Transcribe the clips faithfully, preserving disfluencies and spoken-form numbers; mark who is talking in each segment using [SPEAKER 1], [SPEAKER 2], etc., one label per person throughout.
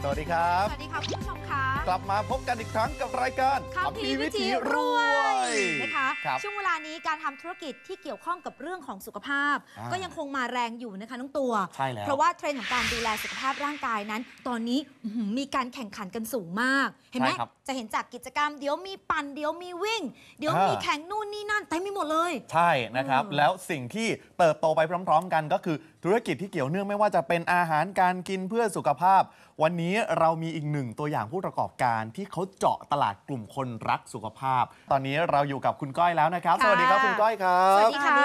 [SPEAKER 1] สวัสดีครับ
[SPEAKER 2] สวัสดีค่ะคุณผู้ชมคะ
[SPEAKER 1] กลับมาพบกันอีกครั้งกับรายการ
[SPEAKER 2] คัมภีร์วิถีรวยนะคะช่วงเวลานี้การทำธุรกิจที่เกี่ยวข้องกับเรื่องของสุขภาพก็ยังคงมาแรงอยู่นะคะน้องตัว
[SPEAKER 1] ใช่แล้ว
[SPEAKER 2] เพราะว่าเทรนด์ของการดูแลสุขภาพร่างกายนั้นตอนนี้มีการแข่งขันกันสูงมากเห็นไหมจะเห็นจากกิจกรรมเดี๋ยวมีปั่นเดี๋ยวมีวิ่งเดี๋ยวมีแข่งนู่นนี่นั่นเต็มไปหมดเลย
[SPEAKER 1] ใช่นะครับแล้วสิ่งที่เติบโตไปพร้อมๆกันก็คือธุรกิจที่เกี่ยวเนื่องไม่ว่าจะเป็นอาหารการกินเพื่อสุขภาพวันนี้เรามีอีกหนึ่งตัวอย่างผู้ประกอบการที่เขาเจาะตลาดกลุ่มคนรักสุขภาพตอนนี้เราอยู่กับคุณก้อยแล้วนะครับสวัสดีครับคุณก้อยครับ
[SPEAKER 2] สวัสดีค่ะ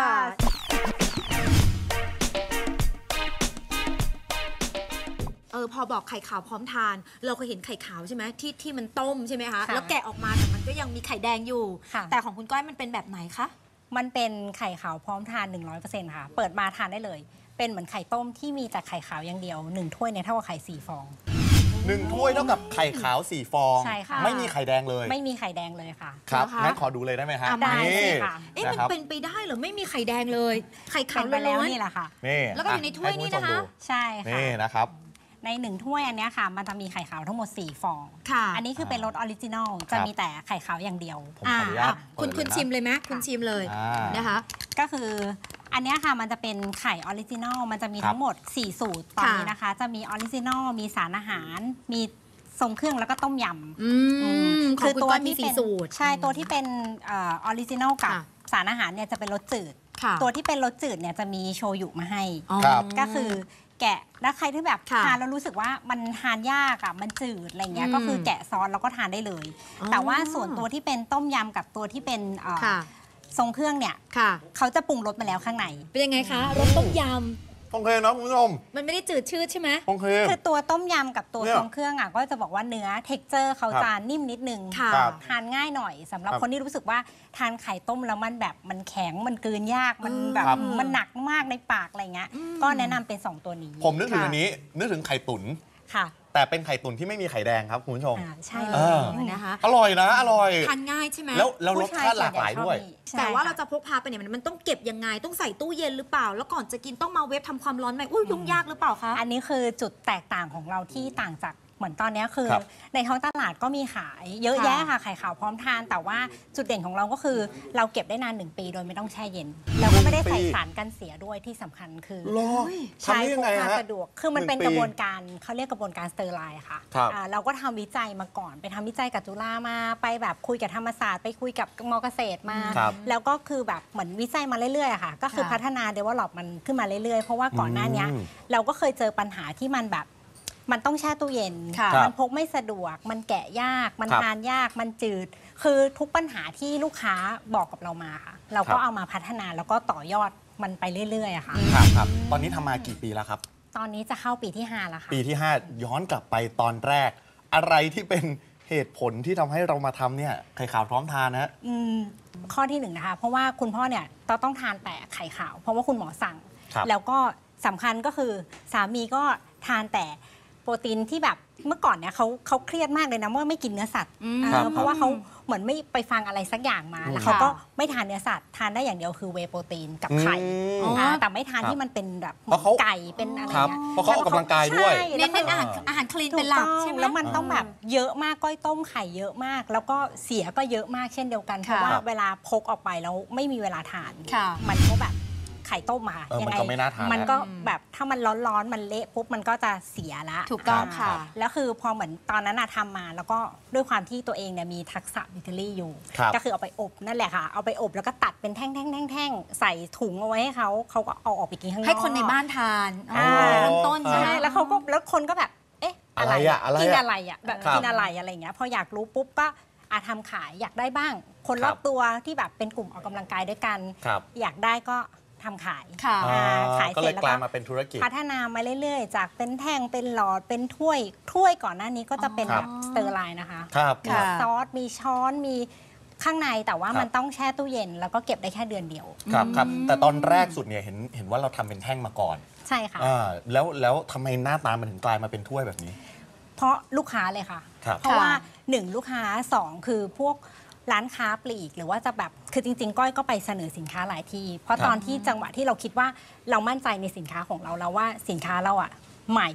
[SPEAKER 2] เออพอบอกไข่ขาวพร้อมทานเราเคยเห็นไข่ขาวใช่ไหมที่ที่มันต้มใช่ไหมคะแล้วแกะออกมาแต่มันก็ยังมีไข่แดงอยู่แต่ของคุณก้อยมันเป็นแบบไหนคะ
[SPEAKER 3] มันเป็นไข่ขาวพร้อมทาน หนึ่งร้อยเปอร์เซ็นต์ ค่ะเปิดมาทานได้เลยเป็นเหมือนไข่ต้มที่มีแต่ไข่ขาวอย่างเดียวหนึ่งถ้วยเนี่ยเท่ากับไข่สี่ฟอง
[SPEAKER 1] หนึ่งถ้วยเท่ากับไข่ขาวสี่ฟอง
[SPEAKER 3] ใช่ค่ะ
[SPEAKER 1] ไม่มีไข่แดงเลย
[SPEAKER 3] ไม่มีไข่แดงเลยค่ะ
[SPEAKER 1] ครับงั้นขอดูเลยได้ไหมฮะ
[SPEAKER 3] ได้ค่ะ
[SPEAKER 2] เอ๊ะมันเป็นไปได้เหรอไม่มีไข่แดงเลยไข่ขาว
[SPEAKER 3] ไปแล้วนี่แหละค่ะ
[SPEAKER 1] นี่
[SPEAKER 2] แล้วก็อยู่ในถ้วยนี้นะคะ
[SPEAKER 3] ใช่ค่ะ
[SPEAKER 1] นี่นะครับ
[SPEAKER 3] ในหนึ่งถ้วยอันนี้ค่ะมันจะมีไข่ขาวทั้งหมดสี่ฟอง
[SPEAKER 2] ค่ะ
[SPEAKER 3] อันนี้คือเป็นรสออริจินอลจะมีแต่ไข่ขาวอย่างเดียว
[SPEAKER 1] ผมขออนุญาต
[SPEAKER 2] คุณคุณชิมเลยไหมคุณชิมเลยนะคะ
[SPEAKER 3] ก็คืออันนี้ค่ะมันจะเป็นไข่ออริจินอลมันจะมีทั้งหมดสี่สูตรตอนนี้นะคะจะมีออริจินอลมีสารอาหารมีทรงเครื่องแล้วก็ต้มย
[SPEAKER 2] ำคือตัวที่เป็น
[SPEAKER 3] ใช่ตัวที่เป็นออริจินอลกับสารอาหารเนี่ยจะเป็นรสจืดตัวที่เป็นรสจืดเนี่ยจะมีโชยุมาให้ก็คือแกะแล้วใครที่แบบทานแล้วรู้สึกว่ามันทานยากอ่ะมันจืดอะไรเงี้ยก็คือแกะซอสแล้วก็ทานได้เลยแต่ว่าส่วนตัวที่เป็นต้มยำกับตัวที่เป็นทรงเครื่องเนี่ยเขาจะปรุงรสมาแล้วข้างใน
[SPEAKER 2] เป็นยังไงคะรสต้มยำ
[SPEAKER 1] โอเคนะคุณผู้ชม
[SPEAKER 2] มันไม่ได้จืดชืดใช่ไหม
[SPEAKER 1] โอเค
[SPEAKER 3] คือตัวต้มยำกับตัวทรงเครื่องอ่ะก็จะบอกว่าเนื้อเท็กเจอร์เขาจะนิ่มนิดนึงทานง่ายหน่อยสำหรับคนที่รู้สึกว่าทานไข่ต้มแล้วมันแบบมันแข็งมันกลืนยากมันแบบมันหนักมากในปากอะไรเงี้ยก็แนะนำเป็นสองตัวนี้
[SPEAKER 1] ผมนึกถึงอันนี้นึกถึงไข่ตุ๋น
[SPEAKER 3] ค่ะ
[SPEAKER 1] แต่เป็นไข่ตุ๋นที่ไม่มีไข่แดงครับคุณผู้ชม
[SPEAKER 3] ใช่เลย
[SPEAKER 2] นะคะ
[SPEAKER 1] อร่อยนะอร่อย
[SPEAKER 2] ทานง่ายใช่ไหม
[SPEAKER 1] แล้วแล้วรสชาติหลากหลายด้วย
[SPEAKER 2] แต่ว่าเราจะพกพาไปเนี่ยมันต้องเก็บยังไงต้องใส่ตู้เย็นหรือเปล่าแล้วก่อนจะกินต้องมาเวฟทำความร้อนไหมอุ้ยยุ่งยากหรือเปล่าคะ
[SPEAKER 3] อันนี้คือจุดแตกต่างของเราที่ต่างจากเหมือนตอนนี้คือในท้องตลาดก็มีขายเยอะแยะค่ะไข่ขาวพร้อมทานแต่ว่าจุดเด่นของเราก็คือเราเก็บได้นานหนึ่งปีโดยไม่ต้องแช่เย็นแล้วก็ไม่ได้ใส่สารกันเสียด้วยที่สำคัญคือ
[SPEAKER 1] ใช้พกพา
[SPEAKER 3] สะดวกคือมันเป็นกระบวนการเขาเรียกกระบวนการสเตอร์ไลน์ค่ะเราก็ทำวิจัยมาก่อนไปทำวิจัยกับจุฬามาไปแบบคุยกับธรรมศาสตร์ไปคุยกับมอเกษตรมาแล้วก็คือแบบเหมือนวิจัยมาเรื่อยๆค่ะก็คือพัฒนาเดเวลลอปมันขึ้นมาเรื่อยๆเพราะว่าก่อนหน้านี้เราก็เคยเจอปัญหาที่มันแบบมันต้องแช่ตู้เย็นมันพกไม่สะดวกมันแกะยากมันทานยากมันจืดคือทุกปัญหาที่ลูกค้าบอกกับเรามาค่ะเราก็เอามาพัฒนาแล้วก็ต่อยอดมันไปเรื่อยๆค่ะ
[SPEAKER 1] ครับครับตอนนี้ทำมากี่ปีแล้วครับ
[SPEAKER 3] ตอนนี้จะเข้าปีที่ห้าแล้วค่ะ
[SPEAKER 1] ปีที่ห้าย้อนกลับไปตอนแรกอะไรที่เป็นเหตุผลที่ทำให้เรามาทำเนี่ยไข่ขาวพร้อมทานนะ
[SPEAKER 3] ข้อที่หนึ่งนะคะเพราะว่าคุณพ่อเนี่ยต้องทานแต่ไข่ขาวเพราะว่าคุณหมอสั่งแล้วก็สำคัญก็คือสามีก็ทานแต่โปรตีนที่แบบเมื่อก่อนเนี่ยเขาเขาเครียดมากเลยนะว่าไม่กินเนื้อสัตว์เพราะว่าเขาเหมือนไม่ไปฟังอะไรสักอย่างมาแล้วเขาก็ไม่ทานเนื้อสัตว์ทานได้อย่างเดียวคือเวย์โปรตีนกับไข่แต่ไม่ทานที่มันเป็นแบบไก่เป็นอะไรเงี้ย
[SPEAKER 1] เพราะเขาออกกำลังกายด้วย
[SPEAKER 2] เน้นเป็นอาหารอาหารคลีนเป็นหลักใช่ไหม
[SPEAKER 3] แล้วมันต้องแบบเยอะมากก้อยต้มไข่เยอะมากแล้วก็เสียก็เยอะมากเช่นเดียวกันเพราะว่าเวลาพกออกไปแล้วไม่มีเวลาทานมันก็แบบไข่ต้มมา
[SPEAKER 1] ยังไง
[SPEAKER 3] มันก็แบบถ้ามันร้อนๆมันเละปุ๊บมันก็จะเสียละ
[SPEAKER 2] ถูกต้องค่ะ
[SPEAKER 3] แล้วคือพอเหมือนตอนนั้นอะทำมาแล้วก็ด้วยความที่ตัวเองเนี่ยมีทักษะบิทลี่อยู่ก็คือเอาไปอบนั่นแหละค่ะเอาไปอบแล้วก็ตัดเป็นแท่งๆๆใส่ถุงเอาไว้ให้เขาเขาก็เอาออกไปกินข้างนอก
[SPEAKER 2] ให้คนในบ้านทานเริ่มต้นใช่
[SPEAKER 3] แล้วเขาก็แล้วคนก็แบบเอ๊ะ
[SPEAKER 1] อะไรอะ
[SPEAKER 3] กินอะไรอะแบบกินอะไรอะไรเงี้ยพออยากรู้ปุ๊บก็อาทำขายอยากได้บ้างคนรอบตัวที่แบบเป็นกลุ่มออกกำลังกายด้วยกันอยากได้ก็ทำขาย
[SPEAKER 1] ขายเสร็จแล้วก็มาเป็นธุรกิจ
[SPEAKER 3] พัฒนามาเรื่อยๆจากเป็นแท่งเป็นหลอดเป็นถ้วยถ้วยก่อนหน้านี้ก็จะเป็นแบบสเตอร์ไลน์นะคะมีซอสมีช้อนมีข้างในแต่ว่ามันต้องแช่ตู้เย็นแล้วก็เก็บได้แค่เดือนเดียว
[SPEAKER 1] ครับครับแต่ตอนแรกสุดเนี่ยเห็นเห็นว่าเราทำเป็นแท่งมาก่อน
[SPEAKER 3] ใช่ค่ะ
[SPEAKER 1] แล้วแล้วทำไมหน้าตามันถึงกลายมาเป็นถ้วยแบบนี้
[SPEAKER 3] เพราะลูกค้าเลยค่ะเพราะว่าหนึ่งลูกค้าสองคือพวกร้านค้าปลีกหรือว่าจะแบบคือจริงๆก้อยก็ไปเสนอสินค้าหลายที่เพราะตอนที่จังหวะที่เราคิดว่าเรามั่นใจในสินค้าของเราแล้วว่าสินค้าเราอ่ะใหม่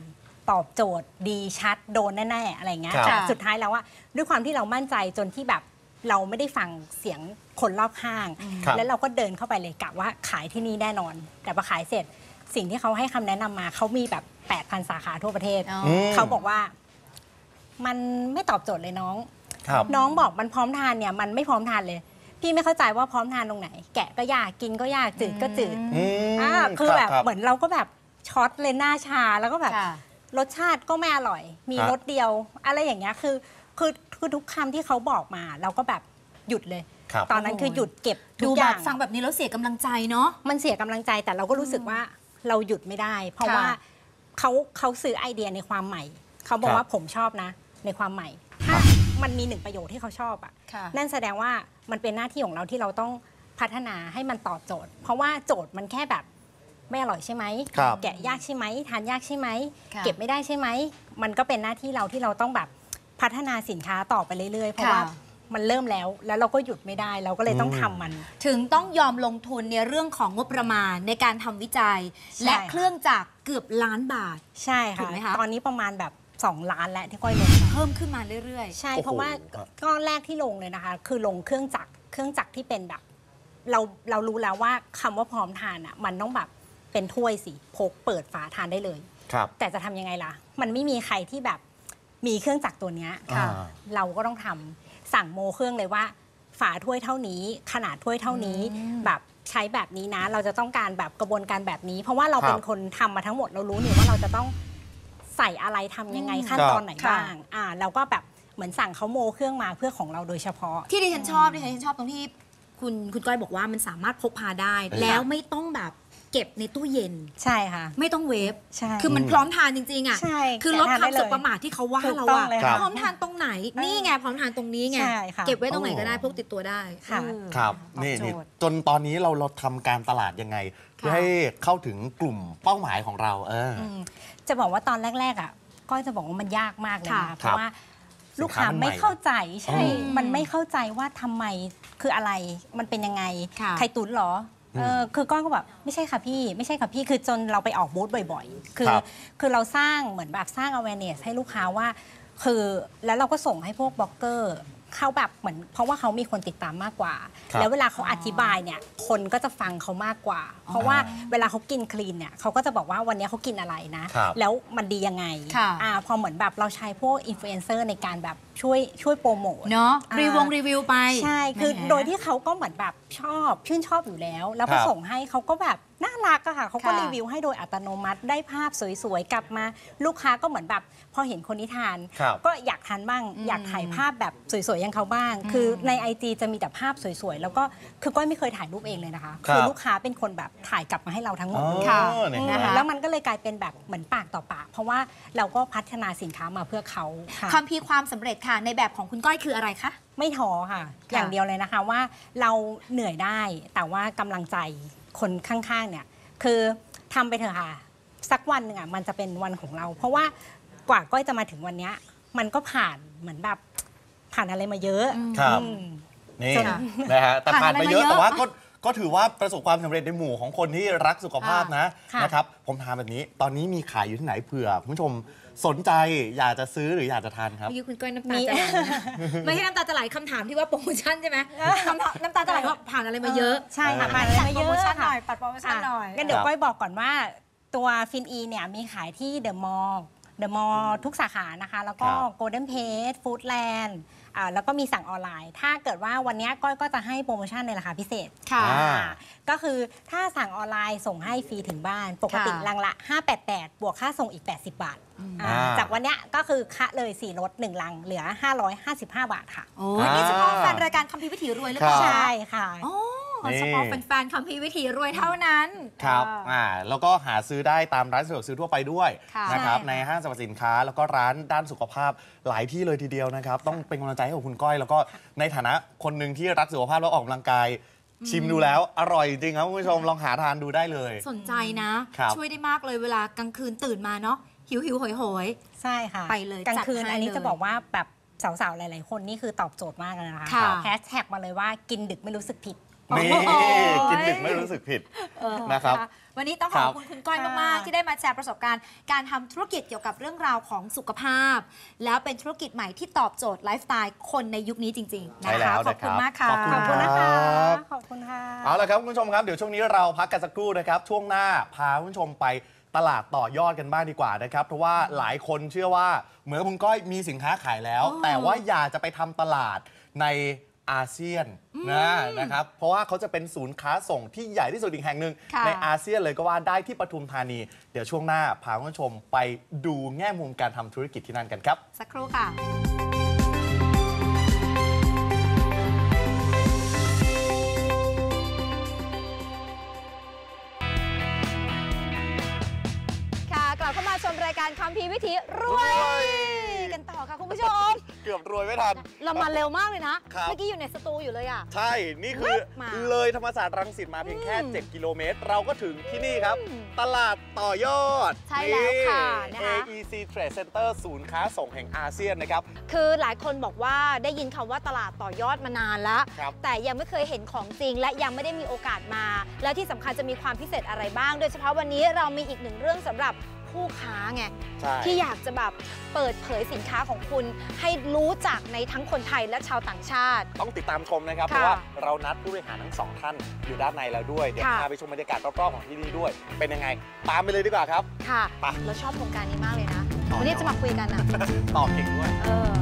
[SPEAKER 3] ตอบโจทย์ดีชัดโดนแน่ๆอะไรเงี้ย
[SPEAKER 1] ครับ
[SPEAKER 3] แต่สุดท้ายแล้วว่าด้วยความที่เรามั่นใจจนที่แบบเราไม่ได้ฟังเสียงคนรอบข้าง
[SPEAKER 1] ครับ
[SPEAKER 3] แล้วเราก็เดินเข้าไปเลยกะว่าขายที่นี่แน่นอน แต่พอขายเสร็จสิ่งที่เขาให้คำแนะนำมาเขามีแบบ แปดพัน สาขาทั่วประเทศ
[SPEAKER 2] อ๋อ
[SPEAKER 1] ม
[SPEAKER 3] เขาบอกว่ามันไม่ตอบโจทย์เลยน้อง
[SPEAKER 1] ครับ
[SPEAKER 3] น้องบอกมันพร้อมทานเนี่ยมันไม่พร้อมทานเลย พี่ไม่เข้าใจว่าพร้อมทานตรงไหน แกะก็ยากกินก็ยากจืดก็จืด
[SPEAKER 1] อืม
[SPEAKER 3] อ่าคือแบบ
[SPEAKER 1] รับ
[SPEAKER 3] เหมือนเราก็แบบช็อตเลยหน้าชาแล้วก็แบบ
[SPEAKER 2] ค่ะ
[SPEAKER 3] รสชาติก็ไม่อร่อย มี
[SPEAKER 1] ฮะ
[SPEAKER 3] รสเดียว อะไรอย่างเงี้ยคือคือคือทุกคำที่เขาบอกมา เราก็แบบหยุดเลย
[SPEAKER 1] ครับ
[SPEAKER 3] ตอนนั้นคือหยุดเก็บทุ
[SPEAKER 2] ดู
[SPEAKER 3] กอ
[SPEAKER 2] แบ
[SPEAKER 3] ย่า
[SPEAKER 2] บ
[SPEAKER 3] ง
[SPEAKER 2] ฟังแบบนี้แล้วเสียกำลังใจเนาะ
[SPEAKER 3] มันเสียกำลังใจแต่เราก็รู้สึกว่าเราหยุดไม่ได้ เพราะ
[SPEAKER 2] ค่ะ
[SPEAKER 3] ว่าเขาเขาซื้อไอเดียในความใหม่ เขาบอ
[SPEAKER 1] ค
[SPEAKER 3] ก
[SPEAKER 1] รับ
[SPEAKER 3] ว่าผมชอบนะ ในความใหม่ ถ้ามันมีหนึ่งประโยชน์ที่เขาชอบอ่ะ
[SPEAKER 2] ค่ะ
[SPEAKER 3] นั่นแสดงว่ามันเป็นหน้าที่ของเราที่เราต้องพัฒนาให้มันตอบโจทย์ เพราะว่าโจทย์มันแค่แบบไม่อร่อยใช่ไหม
[SPEAKER 1] ครับ
[SPEAKER 3] แกะยากใช่ไหมทานยากใช่ไหม
[SPEAKER 2] ค่ะ
[SPEAKER 3] เก็บไม่ได้ใช่ไหมมันก็เป็นหน้าที่เราที่เราต้องแบบพัฒนาสินค้าต่อไปเรื่อยๆเพราะว่ามันเริ่มแล้วแล้วเราก็หยุดไม่ได้ เราก็เลยต้องทำมัน
[SPEAKER 2] ถึงต้องยอมลงทุนในเรื่องของงบประมาณในการทำวิจัย
[SPEAKER 3] ใช่
[SPEAKER 2] และ
[SPEAKER 3] ค่ะ
[SPEAKER 2] เครื่องจักรเกือบล้านบาท
[SPEAKER 3] ใช่
[SPEAKER 2] ถู
[SPEAKER 3] ค่ะ
[SPEAKER 2] กไหมคะ
[SPEAKER 3] ตอนนี้ประมาณแบบสองล้านแล้วที่ก้อยลงไป
[SPEAKER 2] เพิ่มขึ้นมาเรื่อย
[SPEAKER 3] ใช่
[SPEAKER 1] โอ้โห
[SPEAKER 3] เพราะว่า
[SPEAKER 1] ครับ
[SPEAKER 3] ก้อนแรกที่ลงเลยนะคะ คือลงเครื่องจักรเครื่องจักรที่เป็นแบบ เราเรารู้แล้วว่าคำว่าพร้อมทานอ่ะมันต้องแบบเป็นถ้วยสิพกเปิดฝาทานได้เลย
[SPEAKER 1] ครับ
[SPEAKER 3] แต่จะทำยังไงล่ะ มันไม่มีใครที่แบบมีเครื่องจักรตัวเนี้ย
[SPEAKER 1] อ่า
[SPEAKER 3] เราก็ต้องทำสั่งโมเครื่องเลยว่า ฝาถ้วยเท่านี้ ขนาดถ้วยเท่านี้ แบบใช้แบบนี้นะ เราจะต้องการแบบกระบวนการแบบนี้ เพราะว่าเราเป็นคนทำมาทั้งหมดเรารู้เนี่ยว่าเราจะต้องใส่อะไรทำยังไงขั้นตอนไหน
[SPEAKER 2] ครับ
[SPEAKER 3] บ้างอ่าเราก็แบบเหมือนสั่งเขาโมเครื่องมาเพื่อของเราโดยเฉพาะ
[SPEAKER 2] ๆ ที่ดิฉันชอบดิฉันชอบตรงที่คุณคุณก้อยบอกว่ามันสามารถพกพาได้
[SPEAKER 1] ค่ะ
[SPEAKER 2] แล้วไม่ต้องแบบเก็บในตู้เย็น
[SPEAKER 3] ใช่ค่ะ
[SPEAKER 2] ไม่ต้องเวฟ
[SPEAKER 3] ใช่
[SPEAKER 2] คือมันพร้อมทานจริงๆอ่ะ
[SPEAKER 3] ใช่
[SPEAKER 2] คือลด
[SPEAKER 3] แกะทานได้
[SPEAKER 2] คำสบ
[SPEAKER 3] เลย
[SPEAKER 2] ประมาทที่เขาว่า
[SPEAKER 3] ถูก
[SPEAKER 2] เรา
[SPEAKER 3] ต้อง
[SPEAKER 2] อะ
[SPEAKER 3] เลย
[SPEAKER 1] ครั
[SPEAKER 3] ค่ะ
[SPEAKER 1] บ
[SPEAKER 2] พร้อมทานตรงไหน นี่ไงพร้อมทานตรงนี้ไง
[SPEAKER 3] ใช่ค่ะ
[SPEAKER 2] เก็บไว้ตรงไหนก็ได้
[SPEAKER 1] โอ้
[SPEAKER 2] พกติดตัวได้
[SPEAKER 3] ค่ะ
[SPEAKER 2] เออ
[SPEAKER 1] ครับ
[SPEAKER 3] ตอบ
[SPEAKER 1] นี่
[SPEAKER 3] โจ
[SPEAKER 1] นี่
[SPEAKER 3] ทย์
[SPEAKER 1] จนตอนนี้เราเราทำการตลาดยังไง เพื่อ
[SPEAKER 2] ค่ะ
[SPEAKER 1] ให้เข้าถึงกลุ่มเป้าหมายของเรา เอออ
[SPEAKER 3] อืมจะบอกว่าตอนแรก ๆ อ่ะ ก็จะบอกว่ามันยากมากเลย
[SPEAKER 2] ค่ะ
[SPEAKER 3] นะ เพราะว่า
[SPEAKER 1] สินค้า
[SPEAKER 3] ลูกค้า
[SPEAKER 1] มันใหม่
[SPEAKER 3] ไม่เข้าใจใช่
[SPEAKER 1] อืม
[SPEAKER 3] มันไม่เข้าใจว่าทำไมคืออะไรมันเป็นยังไง
[SPEAKER 2] ค่ะ
[SPEAKER 3] ไข่ตุ๋นเหรอเออคือก้อยก็แบบไม่ใช่ค่ะพี่ ไม่ใช่ค่ะพี่คือจนเราไปออกบูธบ่อยๆ คือ
[SPEAKER 1] ครับ
[SPEAKER 3] คือเราสร้างเหมือนแบบสร้าง awareness ให้ลูกค้าว่า คือแล้วเราก็ส่งให้พวกบล็อกเกอร์เขาแบบเหมือนเพราะว่าเขามีคนติดตามมากกว่า
[SPEAKER 1] ครับ
[SPEAKER 3] แล้วเวลาเขาอธิบายเนี่ยคนก็จะฟังเขามากกว่า เพราะว่าเวลาเขากินคลีนเนี่ยเขาก็จะบอกว่าวันนี้เขากินอะไรนะ
[SPEAKER 1] ครับ
[SPEAKER 3] แล้วมันดียังไง
[SPEAKER 2] ค่ะ
[SPEAKER 3] อ่าพอเหมือนแบบเราใช้พวกอินฟลูเอนเซอร์ในการแบบช่วยช่วยโปรโมท
[SPEAKER 2] เนาะ
[SPEAKER 3] อ่า
[SPEAKER 2] รีวงรีวิวไป
[SPEAKER 3] ใช่ คือ
[SPEAKER 2] แหม
[SPEAKER 3] โดยที่เขาก็เหมือนแบบชอบชื่นชอบอยู่แล้ว แล้วพ
[SPEAKER 1] ค
[SPEAKER 3] อ
[SPEAKER 1] รับ
[SPEAKER 3] ส่งให้เขาก็แบบน่ารักอะค่ะเขาก็
[SPEAKER 2] ค่ะ
[SPEAKER 3] รีวิวให้โดยอัตโนมัติได้ภาพสวยๆ กลับมาลูกค้าก็เหมือนแบบพอเห็นคนนี้ทาน
[SPEAKER 1] ครับ
[SPEAKER 3] ก็อยากทานบ้าง
[SPEAKER 2] อืม
[SPEAKER 3] อยากถ่ายภาพแบบสวยๆอย่างเขาบ้าง คือใน ไอ จี จะมีแต่ภาพสวยๆ แล้วก็คือก้อยไม่เคยถ่ายรูปเองเลยนะคะ
[SPEAKER 1] ครับ
[SPEAKER 3] ลูกค้าเป็นคนแบบถ่ายกลับมาให้เราทั้งหมด
[SPEAKER 1] อ๋อ
[SPEAKER 3] เลย
[SPEAKER 2] ค่ะ
[SPEAKER 1] เนี่ย
[SPEAKER 3] อืม
[SPEAKER 2] นะคะ
[SPEAKER 3] แล้วมันก็เลยกลายเป็นแบบเหมือนปากต่อปาก เพราะว่าเราก็พัฒนาสินค้ามาเพื่อเขาค่ะ
[SPEAKER 2] คัมภีร์ความสำเร็จค่ะ ในแบบของคุณก้อยคืออะไรคะ
[SPEAKER 3] ไม่ท้อค่ะ อย่างเดียวเลยนะคะว่าเราเหนื่อยได้ แต่ว่ากำลังใจคนข้างๆเนี่ย คือทำไปเถอะค่ะ สักวันหนึ่งอ่ะมันจะเป็นวันของเรา เพราะว่ากว่าก้อยจะมาถึงวันเนี้ยมันก็ผ่านเหมือนแบบผ่านอะไรมาเยอะ
[SPEAKER 1] ครับ
[SPEAKER 3] อืม
[SPEAKER 1] นี่
[SPEAKER 3] จน
[SPEAKER 1] นะฮะแต่
[SPEAKER 2] ผ่า
[SPEAKER 1] ผ่าน น
[SPEAKER 2] อะไร
[SPEAKER 1] ไป
[SPEAKER 2] มา
[SPEAKER 1] เยอะ
[SPEAKER 2] เยอะ
[SPEAKER 1] แต่ว่าก็ก็ถือว่าประสบความสำเร็จในหมู่ของคนที่รักสุขภาพนะ
[SPEAKER 3] ค่ะ
[SPEAKER 1] นะครับผมถามแบบนี้ตอนนี้มีขายอยู่ที่ไหนเผื่อคุณผู้ชมสนใจอยากจะซื้อหรืออยากจะทานครับ
[SPEAKER 2] เมื่อกี้คุณก้อยน้ำตาจะไหลนะไม่ใช่น้ำตาจะไหลคำถามที่ว่าโปรโมชั่นใช่ไหมคำถามน้ำตาจะไหลว่าผ่านอะไรมาเยอะ
[SPEAKER 3] ใช่ค่ะ
[SPEAKER 1] เออ
[SPEAKER 3] ผ่านอะไร
[SPEAKER 2] ปัด
[SPEAKER 3] มา
[SPEAKER 2] โป
[SPEAKER 3] เย
[SPEAKER 2] รโม
[SPEAKER 3] อะ
[SPEAKER 2] ชั่นหน่
[SPEAKER 3] ค่ะ
[SPEAKER 2] อยปัดโปรโมชั่นหน่อย
[SPEAKER 3] งั้นเดี๋ย
[SPEAKER 1] ครั
[SPEAKER 3] ว
[SPEAKER 1] บ
[SPEAKER 3] ก้อยบอกก่อนว่าตัวฟินอีเนี่ยมีขายที่เดอะมอลล์เดอะมอลล์ทุกสาขานะคะ แล้วก็
[SPEAKER 1] ครับ
[SPEAKER 3] โกลเด้นเพจฟู้ดแลนด์แล้วก็มีสั่งออนไลน์ ถ้าเกิดว่าวันนี้ก้อยก็จะให้โปรโมชั่นในราคาพิเศษ
[SPEAKER 2] ค่ะ
[SPEAKER 1] อ่า
[SPEAKER 3] ก็คือถ้าสั่งออนไลน์ส่งให้ฟรีถึงบ้าน ปกติ
[SPEAKER 2] ค่ะ
[SPEAKER 3] ลังละ ห้าร้อยแปดสิบแปด บวกค่าส่งอีก แปดสิบบาทอ่า
[SPEAKER 1] อ่า
[SPEAKER 3] จากวันเนี้ยก็คือคะเลยสี่ลดหนึ่งลังเหลือ ห้าร้อยห้าสิบห้า บาทค่ะ
[SPEAKER 2] โอ้ยนี่เฉพาะแฟนรายการคัมภีร์วิถีรวยหรือเป
[SPEAKER 1] ครั
[SPEAKER 2] ล่า
[SPEAKER 1] บ
[SPEAKER 3] ใช่ค่ะ
[SPEAKER 2] อ๋อเฉพาะแฟนๆคัมภีร์วิถีรวยเท่านั้น
[SPEAKER 1] ครับ
[SPEAKER 2] เออ
[SPEAKER 1] อ่าแล้วก็หาซื้อได้ตามร้านสะดวกซื้อทั่วไปด้วย
[SPEAKER 2] ค่ะ
[SPEAKER 1] นะครับ
[SPEAKER 3] ใช่ค่ะ
[SPEAKER 1] ในห้างสรรพสินค้าแล้วก็ร้านด้านสุขภาพหลายที่เลยทีเดียวนะครับ ต้องเป็นกำลังใจให้กับคุณก้อย แล้วก็ในฐานะคนหนึ่งที่รักสุขภาพแล้วออกกำลังกาย ชิมดูแล้วอร่อยจริงครับคุณผู้ชมลองหาทานดูได้เลย
[SPEAKER 2] สนใจนะ
[SPEAKER 1] ครับ
[SPEAKER 2] ช่วยได้มากเลยเวลากลางคืนตื่นมาเนาะหิวหิวๆโหยโหย
[SPEAKER 3] ใช่ค่ะ
[SPEAKER 2] ไปเลย
[SPEAKER 3] กลางคืน
[SPEAKER 2] จัดให้
[SPEAKER 3] อันนี้
[SPEAKER 2] เลย
[SPEAKER 3] จะบอกว่าแบบสาวๆ หลายๆ คนนี่คือตอบโจทย์มากเลยนะคะ
[SPEAKER 2] ค่ะ
[SPEAKER 3] แฮชแท็กมาเลยว่ากินดึกไม่รู้สึกผิด
[SPEAKER 1] นี่กินดึกไม่รู้สึกผิด
[SPEAKER 2] เออ
[SPEAKER 1] นะครับ
[SPEAKER 2] วันนี้ต้องขอบคุณคุณก้อยมากๆ ที่ได้มาแชร์ประสบการณ์การทำธุรกิจเกี่ยวกับเรื่องราวของสุขภาพ แล้วเป็นธุรกิจใหม่ที่ตอบโจทย์ไลฟ์สไตล์คนในยุคนี้จริงๆ
[SPEAKER 1] ใช่
[SPEAKER 2] นะ
[SPEAKER 1] แล้
[SPEAKER 2] คะ
[SPEAKER 1] ว
[SPEAKER 2] ขอบคุณมากค่ะ
[SPEAKER 1] ขอบคุณ
[SPEAKER 3] ขอบคุณนะคะ
[SPEAKER 1] ครับ
[SPEAKER 3] ขอบคุณค่ะ
[SPEAKER 1] เอาละครับคุณผู้ชมครับเดี๋ยวช่วงนี้เราพักกันสักครู่นะครับช่วงหน้าพาคุณผู้ชมไปตลาดต่อยอดกันบ้างดีกว่านะครับเพราะว่าหลายคนเชื่อว่าเหมือนคุณก้อยมีสินค้าขายแล้ว
[SPEAKER 2] อ๋อ
[SPEAKER 1] แต่ว่าอยากจะไปทำตลาดในอาเซียนนะนะครับเพราะว่าเขาจะเป็นศูนย์ค้าส่งที่ใหญ่ที่สุดอีกแห่งหนึ่ง
[SPEAKER 2] ค่ะ
[SPEAKER 1] ในอาเซียนเลยก็ว่าได้ที่ปทุมธานี เดี๋ยวช่วงหน้าพาคุณผู้ชมไปดูแง่มุมการทำธุรกิจที่นั่นกันครับ
[SPEAKER 2] สักครู่ค่ะ ค่ะกลับเข้ามาชมรายการคัมภีร์วิถีรวย กันต่อค่ะคุณผู้ชม
[SPEAKER 1] เกือบรวยไม่ทัน
[SPEAKER 2] เรามาเร็วมากเลยนะ
[SPEAKER 1] ครับ
[SPEAKER 2] เมื่อกี้อยู่ในสตูอยู่เลยอ่ะ
[SPEAKER 1] ใช่ นี่คือ
[SPEAKER 2] มา
[SPEAKER 1] เลยธรรมศาสตร์รังสิตมาเพียงแค่
[SPEAKER 2] อืม
[SPEAKER 1] เจ็ด กิโลเมตร เราก็ถึงที่นี่ครับ
[SPEAKER 2] อืม
[SPEAKER 1] ตลาดต่อยอด
[SPEAKER 2] ใช่แล้วค่ะ
[SPEAKER 1] นี่
[SPEAKER 2] นะคะ
[SPEAKER 1] เอ อี ซี Trade Center ศูนย์ค้าส่งแห่งอาเซียนนะครับ
[SPEAKER 2] คือหลายคนบอกว่าได้ยินคำว่าตลาดต่อยอดมานานแล้ว
[SPEAKER 1] ครับ
[SPEAKER 2] แต่ยังไม่เคยเห็นของจริง และยังไม่ได้มีโอกาสมา แล้วที่สำคัญจะมีความพิเศษอะไรบ้าง โดยเฉพาะวันนี้เรามีอีกหนึ่งเรื่องสำหรับผู้ค้าไง
[SPEAKER 1] ใช่
[SPEAKER 2] ที่อยากจะแบบเปิดเผยสินค้าของคุณ ให้รู้จักในทั้งคนไทยและชาวต่างชาติ
[SPEAKER 1] ต้องติดตามชมนะครับ เพ
[SPEAKER 2] ค่ะ
[SPEAKER 1] ราะว่าเรานัดผู้บริหารทั้งสองท่านอยู่ด้านในแล้วด้วย เดี๋ยว
[SPEAKER 2] ค่ะ
[SPEAKER 1] พาไปชมบรรยากาศรอบๆของที่นี่ด้วย เป็นยังไง ตามไปเลยดีกว่าครับ
[SPEAKER 2] ค่ะ
[SPEAKER 1] ไป
[SPEAKER 2] เราชอบโครงการนี้มากเลยนะ
[SPEAKER 1] ต่อยอด
[SPEAKER 2] วันนี้จะมาคุยกันอ่ะ
[SPEAKER 1] ต่อเก่งด้วย
[SPEAKER 2] เออ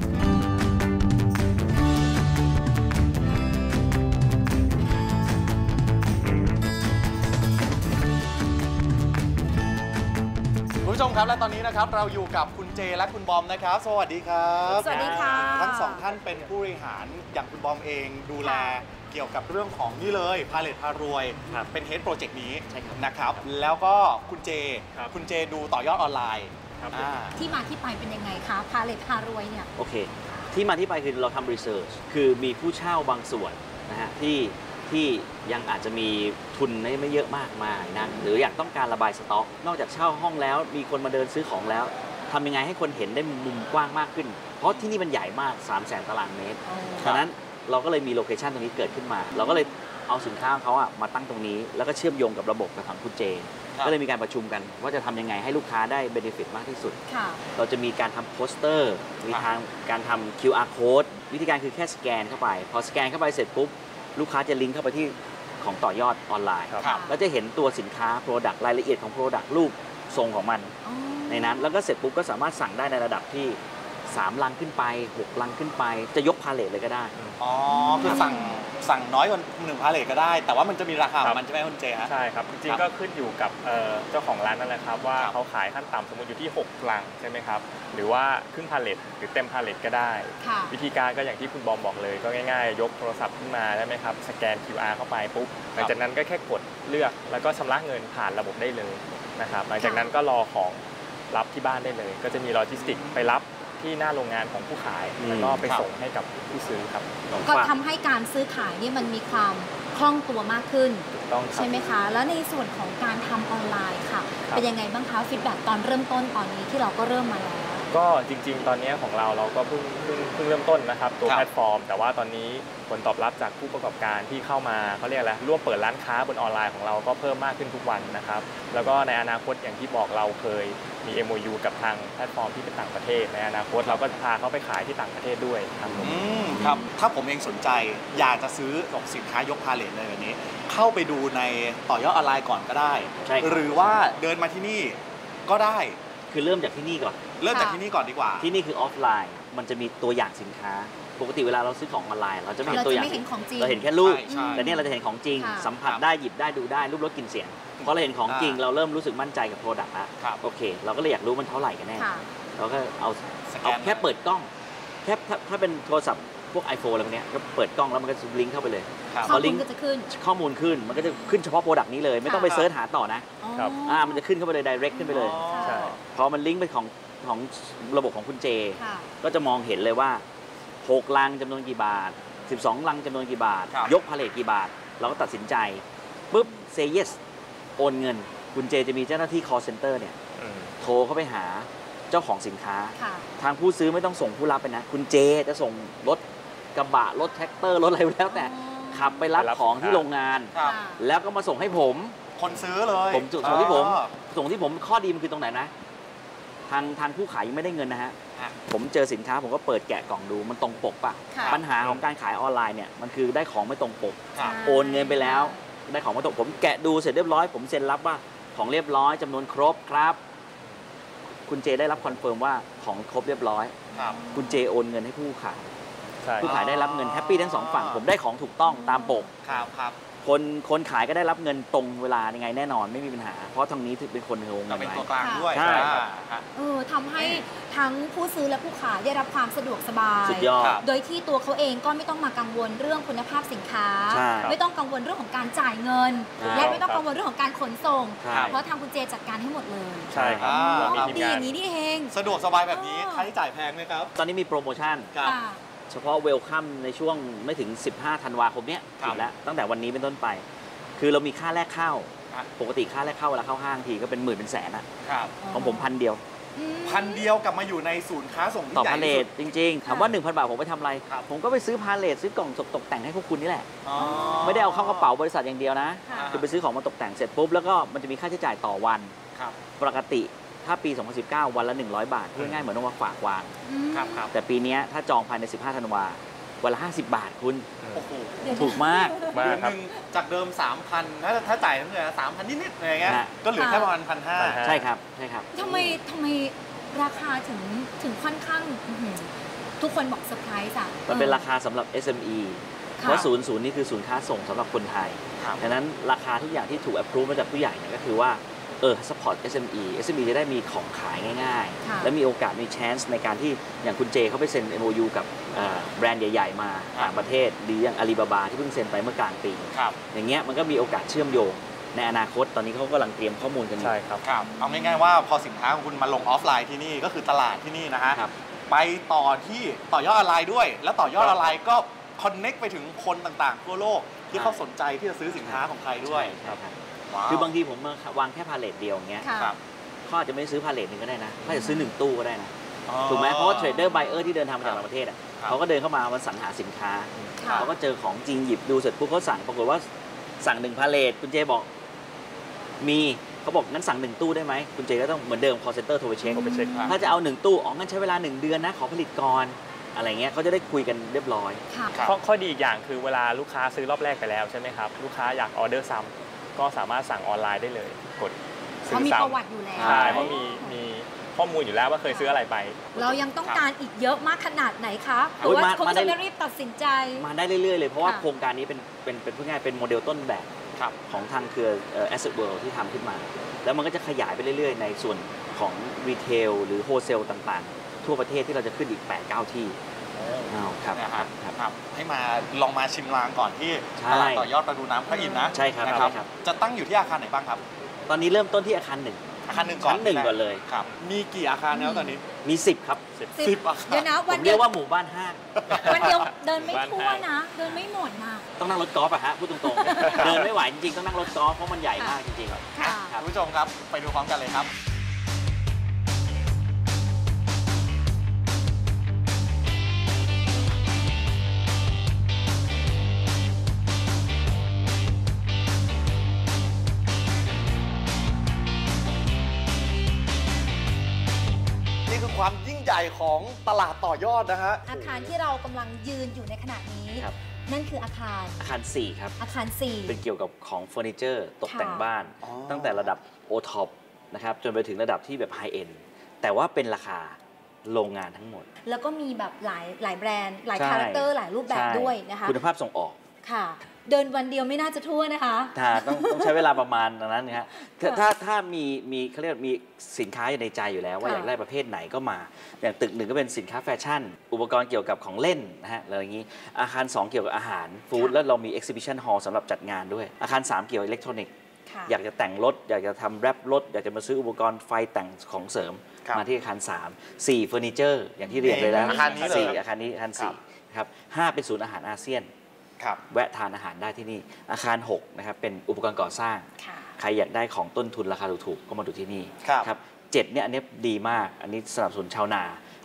[SPEAKER 1] คุณผู้ชมครับและตอนนี้นะครับเราอยู่กับคุณเจและคุณบอมนะครับ สวัสดีครับ
[SPEAKER 2] สวัสดีค่ะ
[SPEAKER 1] ทั้งสองท่านเป็นผู้บริหารอย่างคุณบอมเองดูแล
[SPEAKER 2] ค่ะ
[SPEAKER 1] เกี่ยวกับเรื่องของนี่เลยพาเลทพารวย
[SPEAKER 4] ครับ
[SPEAKER 1] เป็นเฮดโปรเจกต์นี้
[SPEAKER 4] ใช่ครับ
[SPEAKER 1] นะครับ แล้วก็คุณเจ
[SPEAKER 4] ครับ
[SPEAKER 1] คุณเจดูต่อยอดออนไลน์
[SPEAKER 4] ครับ
[SPEAKER 1] อ่า
[SPEAKER 2] ที่มาที่ไปเป็นยังไงคะพาเลทพารวยเนี่ย
[SPEAKER 4] โอเค ที่มาที่ไปคือเราทำรีเสิร์ชคือมีผู้เช่าบางส่วนนะฮะที่ที่ยังอาจจะมีทุนไม่ไม่เยอะมากมายนะหรืออยากต้องการระบายสต็อก นอกจากเช่าห้องแล้วมีคนมาเดินซื้อของแล้วทำยังไงให้คนเห็นได้มุมกว้างมากขึ้น เพราะที่นี่มันใหญ่มาก สามแสน ตารางเมตร
[SPEAKER 1] ครับ
[SPEAKER 4] ดังนั้นเราก็เลยมีโลเคชันตรงนี้เกิดขึ้นมา เราก็เลยเอาสินค้าของเขาอะมาตั้งตรงนี้ แล้วก็เชื่อมโยงกับระบบกับทางคุณเจ ก็เลยมีการประชุมกันว่าจะทำยังไงให้ลูกค้าได้เบนฟิตมากที่สุด
[SPEAKER 2] ค่ะ
[SPEAKER 4] เราจะมีการทำโปสเตอร์ มีทางการทำ คิว อาร์ code วิธีการคือแค่สแกนเข้าไป พอสแกนเข้าไปเสร็จปุ๊บ ลูกค้าจะลิงก์เข้าไปที่ของต่อยอดออนไลน์
[SPEAKER 1] ครับ
[SPEAKER 4] แล้วจะเห็นตัวสินค้า Product รายละเอียดของ Product รูปทรงของมัน
[SPEAKER 2] อ๋อ
[SPEAKER 4] ในนั้น แล้วก็เสร็จปุ๊บก็สามารถสั่งได้ในระดับที่สามลังขึ้นไปหกลังขึ้นไป จะยกพาเลทเลยก็ได้
[SPEAKER 1] อ๋อคือสั่งสั่งน้อยกว่าหนึ่งพาเลทก็ได้ แต่ว่ามันจะมีราคาของมันใช่ไหมคุณเจฮะ
[SPEAKER 5] ใช่ครับ จริง
[SPEAKER 1] ครับ
[SPEAKER 5] ๆก็ขึ้นอยู่กับเอ่อเจ้าของร้านนั่นแหละครับ ว่า
[SPEAKER 1] ครับ
[SPEAKER 5] เขาขายขั้นต่ำสมมติอยู่ที่หกลังใช่ไหมครับ หรือว่าครึ่งพาเลตหรือเต็มพาเลตก็ได้
[SPEAKER 2] ค่ะ
[SPEAKER 5] วิธีการก็อย่างที่คุณบอมบอกเลยก็ง่ายๆ ยกโทรศัพท์ขึ้นมาได้ไหมครับ สแกน คิว อาร์ เข้าไปปุ๊บหลังจากนั้นก็แค่กดเลือกแล้วก็ชำระเงินผ่านระบบได้เลยนะครับหลังจากนั้นก็รอของรับที่บ้านได้เลย ก็จะมีโลจิสติกไปรับที่หน้าโรงงานของผู้ขาย
[SPEAKER 4] อืม
[SPEAKER 5] แล้วก็ไป
[SPEAKER 1] ครับ
[SPEAKER 5] ส่งให้กับผู้ซื้อครับ
[SPEAKER 2] ก็ทำให้การซื้อขายเนี่ยมันมีความคล่องตัวมากขึ้น
[SPEAKER 5] ถูกต้องครั
[SPEAKER 2] ใช่
[SPEAKER 5] บ
[SPEAKER 2] ไหมคะ แล้วในส่วนของการทำออนไลน์ค่ะ
[SPEAKER 5] ครับ
[SPEAKER 2] เป็นยังไงบ้างคะฟีดแบ็ตอนเริ่มต้นตอนนี้ที่เราก็เริ่มมาแล้ว
[SPEAKER 5] ก็จริงๆ ตอนนี้ของเราเราก็เพิ่งเพิ่งเพิ่งเริ่มต้นนะครับตัว
[SPEAKER 1] ครับ
[SPEAKER 5] แพลตฟอร์ม แต่ว่าตอนนี้ผลตอบรับจากผู้ประกอบการที่เข้ามาเขาเรียกอะไรร่วมเปิดร้านค้าบนออนไลน์ของเราก็เพิ่มมากขึ้นทุกวันนะครับแล้วก็ในอนาคตอย่างที่บอกเราเคยมี เอ็ม โอ ยู กับทางแพลตฟอร์มที่เป็นต่างประเทศ ในอนาคตเราก็จะพาเขาไปขายที่ต่างประเทศด้วยครับผม
[SPEAKER 1] อืมครับ ถ้าผมเองสนใจอยากจะซื้อสินค้ายกพาเลทเลยแบบนี้ เข้าไปดูในต่อยอดออนไลน์ก่อนก็ได้
[SPEAKER 4] ใช่ครับ
[SPEAKER 1] หรือว่าเดินมาที่นี่ก็ได้
[SPEAKER 4] คือเริ่มจากที่นี่ก่อน
[SPEAKER 1] เริ่มจาก
[SPEAKER 2] ค่ะ
[SPEAKER 1] ที่นี่ก่อนดีกว่า
[SPEAKER 4] ที่นี่คือออฟไลน์ มันจะมีตัวอย่างสินค้า ปกติเวลาเราซื้อของออนไลน์ เราจะไม่เห็
[SPEAKER 2] เรา
[SPEAKER 4] นตัว
[SPEAKER 2] จะ
[SPEAKER 4] อย่าง
[SPEAKER 2] ไม่เห็นของจริง
[SPEAKER 4] เราเห็นแค่รูป
[SPEAKER 1] ใช่ใช่
[SPEAKER 4] แต่เนี่ยเราจะเห็นของจริง
[SPEAKER 2] ค่ะ
[SPEAKER 4] สัมผัส
[SPEAKER 1] ครับ
[SPEAKER 4] ได้หยิบได้ดูได้รูปรสกลิ่นเสียงพอเราเห็นของจริง
[SPEAKER 1] อ่า
[SPEAKER 4] เราเริ่มรู้สึกมั่นใจกับโปรดักต์แล้ว
[SPEAKER 1] ครับ
[SPEAKER 4] โอเค เราก็เลยอยากรู้มันเท่าไหร่กันแน่
[SPEAKER 2] ค่ะ
[SPEAKER 4] เราก็เอา
[SPEAKER 1] สแก
[SPEAKER 4] เอา
[SPEAKER 1] น
[SPEAKER 4] แค่เปิดกล้องแค่ถ้าถ้าเป็นโทรศัพท์พวก iPhone อะไรพวกเนี้ยก็เปิดกล้องแล้วมันก็จะลิงก์เข้าไปเลย
[SPEAKER 1] ครับ
[SPEAKER 2] ข้อ
[SPEAKER 4] ลิ
[SPEAKER 2] มู
[SPEAKER 4] ง
[SPEAKER 2] ล
[SPEAKER 4] ก์
[SPEAKER 2] ก็จะขึ้น
[SPEAKER 4] ข้อมูลขึ้นมันก็จะขึ้นเฉพาะโปรดักต์นี้เลย ไม่ต้องไป
[SPEAKER 1] ค่ะ
[SPEAKER 4] เซิร์ชหาต่อนะ
[SPEAKER 2] อ๋อ
[SPEAKER 5] ครับ
[SPEAKER 4] อ่ามันจะขึ้นเข้าไปเลย direct ขึ้นไปเลย
[SPEAKER 1] อ๋อ
[SPEAKER 5] ใช่
[SPEAKER 4] พอมันลิงก์ไปของของระบบของคุณเจ
[SPEAKER 2] ค่ะ
[SPEAKER 4] ก็จะมองเห็นเลยว่าหกลังจำนวนกี่บาทสิบสองลังจำนวนกี่บาท
[SPEAKER 1] ครับ
[SPEAKER 4] ยกพาเลทกี่บาท เราก็ตัดสินใจปุ๊บ say yes โอนเงิน คุณเจจะมีเจ้าหน้าที่ call center เนี่ย
[SPEAKER 5] อืม
[SPEAKER 4] โทรเข้าไปหาเจ้าของสินค้า
[SPEAKER 2] ค่ะ
[SPEAKER 4] ทางผู้ซื้อไม่ต้องส่งผู้รับไปนะ คุณเจจะส่งรถกระบะรถแท็กเตอร์รถอะไรแล้วแต่ขับไปรับของที่โรงงาน แล้วก็มาส่งให้ผม
[SPEAKER 1] คนซื้อเลย
[SPEAKER 4] ผมส่งที่ผมส่งที่ผมข้อดีมันคือตรงไหนนะทางทางผู้ขายยังไม่ได้เงินนะฮะผมเจอสินค้าผมก็เปิดแกะกล่องดูมันตรงปกป่ะปัญหาของการขายออนไลน์เนี่ยมันคือได้ของไม่ตรงปกโอนเงินไปแล้วได้ของไม่ตรงผมแกะดูเสร็จเรียบร้อยผมเซ็นรับว่าของเรียบร้อยจำนวนครบครับคุณเจได้รับคอนเฟิร์มว่าของครบเรียบร้อยคุณเจโอนเงินให้ผู้ขายผู้ขายได้รับเงินแฮปปี้ทั้งสองฝั่งผมได้ของถูกต้องตามปก
[SPEAKER 1] ครับครับ
[SPEAKER 4] คนคนขายก็ได้รับเงินตรงเวลายังไงแน่นอนไม่มีปัญหาเพราะทางนี้ถือเป็นคนโอนเงินไว้
[SPEAKER 1] เป็นตัวกลางด้วย
[SPEAKER 4] ใช่
[SPEAKER 2] เออทำให้ทั้งผู้ซื้อและผู้ขายได้รับความสะดวกสบาย
[SPEAKER 4] สุดยอด
[SPEAKER 2] โดยที่ตัวเขาเองก็ไม่ต้องมากังวลเรื่องคุณภาพสินค้าไม่ต้องกังวลเรื่องของการจ่ายเงินและไม่ต้องกังวลเรื่องของการขนส่งเพราะทางคุณเจจัดการให้หมดเลย
[SPEAKER 5] ใช่ครับ
[SPEAKER 2] ดีอย่างนี้นี่เอง
[SPEAKER 1] สะดวกสบายแบบนี้ค่าใช้จ่ายแพงไหมครับ
[SPEAKER 4] ตอนนี้มีโปรโมชั่นเฉพาะเวลคัมในช่วงไม่ถึงสิบห้าธันวาคมเนี้ยถึงแล้วตั้งแต่วันนี้เป็นต้นไปคือเรามีค่าแรกเข้าปกติค่าแรกเข้าเวลาเข้าห้างทีก็เป็นหมื่นเป็นแสนอะของผมพันเดียว
[SPEAKER 1] พันเดียวกลับมาอยู่ในศูนย์ค้าส่งที่
[SPEAKER 4] ใหญ่
[SPEAKER 1] ต่อ
[SPEAKER 4] พาเลทจริงๆถามว่า หนึ่งพัน บาทผมไปทำอะไรผมก็ไปซื้อพาเลทซื้อกล่องตกแต่งให้พวกคุณนี่แหละไม่ได้เอาเข้ากระเป๋าบริษัทอย่างเดียวนะคือไปซื้อของมาตกแต่งเสร็จปุ๊บแล้วก็มันจะมีค่าใช้จ่ายต่อวันปกติถ้าปีสองพันสิบเก้าวันละหนึ่งร้อยบาทพูดง่ายเหมือนว่าฝากวางแต่ปีนี้ถ้าจองภายในสิบห้าธันวาวันละห้าสิบบาทคุณถูกมาก
[SPEAKER 1] เดือนหนึ่งจากเดิม สามพัน ถ้าถ้าจ่ายทั้งเดือนสามพันนิดๆอะไรเงี้ยก็เหลือแค่ประมาณพันห้า
[SPEAKER 4] ใช่ครับใช่ครับ
[SPEAKER 2] ทำไมทำไมราคาถึงถึงค่อนข้างทุกคนบอกเซอร์ไพรส์อ่ะ
[SPEAKER 4] มันเป็นราคาสำหรับ เอส เอ็ม อี เพราะศูนย์ศูนย์นี่คือศูนย์ค้าส่งสำหรับคนไทยดังนั้นราคาทุกอย่างที่ถูก approve มาจากผู้ใหญ่เนี่ยก็คือว่าเออ support เอส เอ็ม อี เอส เอ็ม อี จะได้มีของขายง่ายๆและมีโอกาสมี chance ในการที่อย่างคุณเจเขาไปเซ็น เอ็ม โอ ยู กับแบรนด์ใหญ่ๆมาต่างประเทศดีอย่างอาลีบาบาที่เพิ่งเซ็นไปเมื่อกลางปีอย่างเงี้ยมันก็มีโอกาสเชื่อมโยงในอนาคตตอนนี้เขากำลังเตรียมข้อมูลกันอยู่
[SPEAKER 5] ใช่ครับ
[SPEAKER 1] เอาง่ายๆว่าพอสินค้าของคุณมาลงออฟไลน์ที่นี่ก็คือตลาดที่นี่นะฮะไปต่อที่ต่อยอดออนไลน์ด้วยแล้วต่อยอดออนไลน์ก็คอนเน็กไปถึงคนต่างๆทั่วโลกที่เขาสนใจที่จะซื้อสินค้าของไทยด้วย
[SPEAKER 4] คือบางทีผมวางแค่พาเลทเดียวอย่างเงี้ยเขาอาจจะไม่ซื้อพาเลทหนึ่งก็ได้นะเขาจะซื้อหนึ่งตู้ก็ได้นะถูกไหมเพราะว่าเทรดเดอร์ไบเออร์ที่เดินทางมาจากต่างประเทศเขาก็เดินเข้ามามาสรรหาสินค้าเขาก็เจอของจริงหยิบดูเสร็จปุ๊บเขาสั่งปรากฏว่าสั่งหนึ่งพาเลทคุณเจบอกมีเขาบอกงั้นสั่งหนึ่งตู้ได้ไหมคุณเจก็ต้องเหมือนเดิม call center โทรไปเช็คถ้าจะเอาหนึ่งตู้อ๋องั้นใช้เวลาหนึ่งเดือนนะขอผลิตก่อนอะไรเงี้ยเขาจะได้คุยกันเรียบร้อย
[SPEAKER 5] ข้อข้อดีอีกอย่างคือเวลาลูกค้าซื้อรอบแรกไปแล้วใช่ไหมครับลูกค้าอยากออเดอร์ซ้ำก็สามารถสั่งออนไลน์ได้เลยกด
[SPEAKER 2] เขามีประวัติอยู่แล้ว
[SPEAKER 5] ใช่เพราะมีมีข้อมูลอยู่แล้วว่าเคยซื้ออะไรไป
[SPEAKER 2] เรายังต้องการอีกเยอะมากขนาดไหนคะหรือว่าคุณจะรีบตัดสินใจ
[SPEAKER 4] มาได้เรื่อยๆเลยเพราะว่าโครงการนี้เป็นเป็นเป็นพูดง่ายเป็นโมเดลต้นแบบของทางเครือ Asset World ที่ทำขึ้นมาแล้วมันก็จะขยายไปเรื่อยๆในส่วนของรีเทลหรือโฮเซลต่างๆทั่วประเทศที่เราจะขึ้นอีก แปดเก้า ที่
[SPEAKER 1] ครับครับให้มาลองมาชิมลางก่อนที่ตลาดต่อยอดประตูน้ำพระอินทร์นะ
[SPEAKER 4] ใช่ครับ
[SPEAKER 1] จะตั้งอยู่ที่อาคารไหนบ้างครับ
[SPEAKER 4] ตอนนี้เริ่มต้นที่อาคารหนึ่ง
[SPEAKER 1] อาคารหนึ่งก่อน
[SPEAKER 4] ชั้นหนึ่งก่อนเลย
[SPEAKER 1] ครับมีกี่อาคารแล้วตอนนี้
[SPEAKER 4] มีสิบครับ
[SPEAKER 1] สิบอาคาร
[SPEAKER 2] เดี๋ยวนะ
[SPEAKER 4] วันเดียวว่าหมู่บ้านห้าง
[SPEAKER 2] วันเดียวเดินไม่ทั่วนะเดินไม่หมดนะ
[SPEAKER 4] ต้องนั่งรถกอล์ฟอะฮะพูดตรงๆเดินไม่ไหวจริงๆต้องนั่งรถกอล์ฟเพราะมันใหญ่มากจริงๆครับ
[SPEAKER 1] คุณผู้ชมครับไปดูพร้อมกันเลยครับความยิ่งใหญ่ของตลาดต่อยอดนะฮะ
[SPEAKER 2] อาคารที่เรากำลังยืนอยู่ในขณะนี้นั่นคืออาคาร
[SPEAKER 4] อาคารสี่ครับ
[SPEAKER 2] อาคารสี่
[SPEAKER 4] เป็นเกี่ยวกับของเฟอร์นิเจอร์ตกแต่งบ้านตั้งแต่ระดับโอท็อปนะครับจนไปถึงระดับที่แบบไฮเอ็นด์แต่ว่าเป็นราคาโรงงานทั้งหมด
[SPEAKER 2] แล้วก็มีแบบหลายหลายแบรนด์หลายคาแรคเตอร์หลายรูปแบบด้วยนะคะ
[SPEAKER 4] คุณภาพส่งออก
[SPEAKER 2] ค่ะเดินวันเดียวไม่น่าจะทั่วนะคะ
[SPEAKER 4] ต้องต้องใช้เวลาประมาณนั้นนะฮะถ้าถ้ามีมีเขาเรียกมีสินค้าอยู่ในใจอยู่แล้วว่าอยากได้ประเภทไหนก็มาอย่างตึกหนึ่งก็เป็นสินค้าแฟชั่นอุปกรณ์เกี่ยวกับของเล่นนะฮะอะไรอย่างนี้อาคารสองเกี่ยวกับอาหารฟู้ดแล้วเรามี exhibition hall สำหรับจัดงานด้วยอาคารสามเกี่ยวกับอิเล็กทรอนิกส์อยากจะแต่งรถอยากจะทำแรปรถอยากจะมาซื้ออุปกรณ์ไฟแต่งของเสริมมาที่อาคารสามสี่เฟอร์นิเจอร์อย่างที่เรียนไปแล้ว
[SPEAKER 1] อาคารนี้
[SPEAKER 4] สี่อาคารนี้อาคารสี่ครับห้าเป็นศูนย์อาหารอาเซียนแวะทานอาหารได้ที่นี่อาคารหกนะครับเป็นอุปกรณ์ก่อสร้างใครอยากได้ของต้นทุนราคาถูกๆก็มาดูที่นี่ครับเจ็ดเนี่ยอันนี้ดีมากอันนี้สนับสนุนชาวนา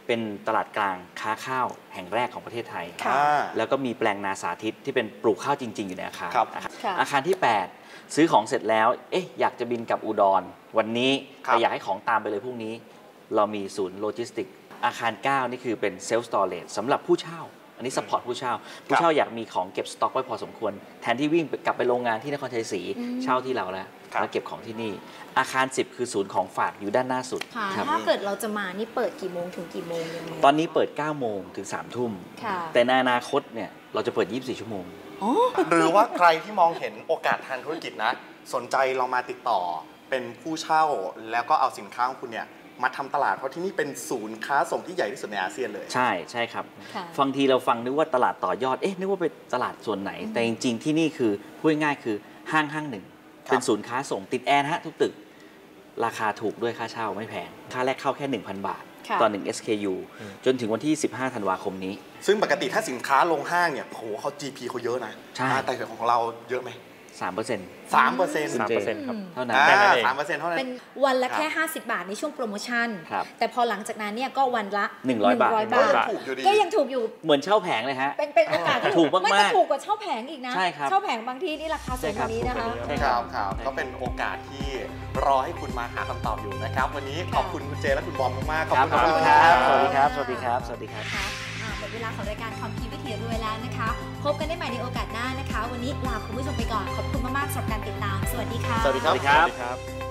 [SPEAKER 4] เป็นตลาดกลางค้าข้าวแห่งแรกของประเทศไทย
[SPEAKER 1] ค่ะ
[SPEAKER 4] แล้วก็มีแปลงนาสาธิตที่เป็นปลูกข้าวจริง ๆ อยู่ในอาคาร
[SPEAKER 1] ครับ
[SPEAKER 2] ค่ะ
[SPEAKER 4] อาคารที่ แปด ซื้อของเสร็จแล้วเอ๊ะอยากจะบินกลับอุดรวันนี้
[SPEAKER 1] ครับ
[SPEAKER 4] แต่อยากให้ของตามไปเลยพรุ่งนี้ เรามีศูนย์โลจิสติกอาคาร เก้า นี่คือเป็นเซลล์สตอเรจสำหรับผู้เช่า อันนี้สปอร์ตผู้เช่า ผู้เช่าอยากมีของเก็บสต็อกไว้พอสมควร แทนที่วิ่งกลับไปโรงงานที่นครชัยศรีเช่าที่เราแล้ว
[SPEAKER 1] ครับ
[SPEAKER 4] แล้วเก็บของที่นี่ อาคาร สิบ คือศูนย์ของฝากอยู่ด้านหน้าสุด
[SPEAKER 2] ค่ะ
[SPEAKER 4] ครับ
[SPEAKER 2] ถ้าเกิดเราจะมานี่เปิดกี่โมงถึงกี่โมงยังไง
[SPEAKER 4] ตอนนี้เปิด เก้า โมงถึง สาม ทุ่ม
[SPEAKER 2] ค่ะ
[SPEAKER 4] แต่ในอนาคตเนี่ยเราจะเปิด ยี่สิบสี่ ชั่วโมง
[SPEAKER 2] อ๋อ
[SPEAKER 1] หรือว่าใครที่มองเห็นโอกาสทางธุรกิจนะ สนใจลองมาติดต่อเป็นผู้เช่า แล้วก็เอาสินค้าของคุณเนี่ยมาทำตลาดเพราะที่นี่เป็นศูนย์ค้าส่งที่ใหญ่ที่สุดในอาเซียนเลย
[SPEAKER 4] ใช่ใช่ครับ
[SPEAKER 2] ค่ะ
[SPEAKER 4] บางทีเราฟังนึกว่าตลาดต่อยอด เอ๊ะนึกว่าเป็นตลาดส่วนไหน แต่จริงๆที่นี่คือพูดง่ายๆคือห้างห้างหนึ่ง
[SPEAKER 1] ครับ
[SPEAKER 4] เป็นศูนย์ค้าส่งติดแอร์นะฮะทุกตึก ราคาถูกด้วยค่าเช่าไม่แพง ค่าแรกเข้าแค่ หนึ่งพัน บาท
[SPEAKER 2] ค่ะ
[SPEAKER 4] ต่อหนึ่ง เอส เค ยู จนถึงวันที่ สิบห้า ธันวาคมนี้
[SPEAKER 1] ซึ่งปกติถ้าสินค้าลงห้างเนี่ยโหเขา จี พี เขาเยอะนะ
[SPEAKER 4] ใช่
[SPEAKER 1] อ่าแต่ของเราเยอะไหม
[SPEAKER 4] สามเปอร์เซ็นต์
[SPEAKER 1] สามเปอร์เซ็นต์
[SPEAKER 5] สามเปอร์เซ็นต์ครับ
[SPEAKER 4] เท่านั้น
[SPEAKER 1] อ่า
[SPEAKER 5] แค่นั้นเอง
[SPEAKER 1] สามเปอร์เซ็นต์เท่านั้น
[SPEAKER 2] เป็นวันละ
[SPEAKER 1] ครับ
[SPEAKER 2] แค่ ห้าสิบบาทในช่วงโปรโมชั่น
[SPEAKER 4] ครับ
[SPEAKER 2] แต่พอหลังจากนั้นเนี่ยก็วันละ
[SPEAKER 4] หนึ่งร้อยบาท
[SPEAKER 2] บาท
[SPEAKER 1] ก็ยังถูกอยู่ดี
[SPEAKER 2] ก็ยังถูกอยู่
[SPEAKER 4] เหมือนเช่าแผงเลยฮะ
[SPEAKER 2] เป็นเป็นโอกาสที่
[SPEAKER 4] ถูกมากๆ
[SPEAKER 2] ไม่แต่ถูกกว่าเช่าแผงอีกนะ
[SPEAKER 4] ใช่ครับ
[SPEAKER 2] เช่าแผงบางที่นี่ราคาสูงกว่านี้นะคะ
[SPEAKER 4] ใช่
[SPEAKER 1] ค
[SPEAKER 4] ครั
[SPEAKER 1] รั
[SPEAKER 4] บบ
[SPEAKER 1] ครับ
[SPEAKER 4] ใช่
[SPEAKER 1] ก็เป็นโอกาสที่รอให้คุณมาหาคำตอบอยู่นะครับ วันนี้ขอบคุณคุณเจและคุณบอมมากๆขอบ
[SPEAKER 4] ครับ
[SPEAKER 1] คุณ
[SPEAKER 4] ขอบคุณ
[SPEAKER 1] มาก
[SPEAKER 4] ครับ
[SPEAKER 1] ๆ
[SPEAKER 4] สวัสดีครับ สวัสดีครับ สวัสดีครับ
[SPEAKER 2] นะคะอ่าหมดเวลาของรายการความคิดวิถีรวยแล้วนะคะ พบกันได้ใหม่ในโอกาสหน้านะคะ วันนี้ลาคุณผู้ชมไปก่อน ขอบคุณมากๆสำหรับการติดตาม สวัสดีค่ะ
[SPEAKER 1] สวัสดีครับ
[SPEAKER 4] สวัสดีครับ
[SPEAKER 5] สวัสดีครับ